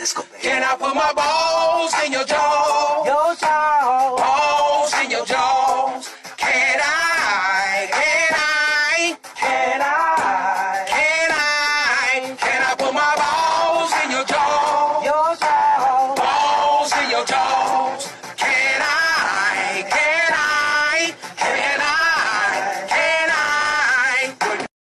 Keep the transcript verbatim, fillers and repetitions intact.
Can I put my balls in your jaw? Your jaw. Balls in your jaws. Can I? Can I? Can I? Can I? Can I put my balls in your jaw? Your jaw. Balls in your jaw.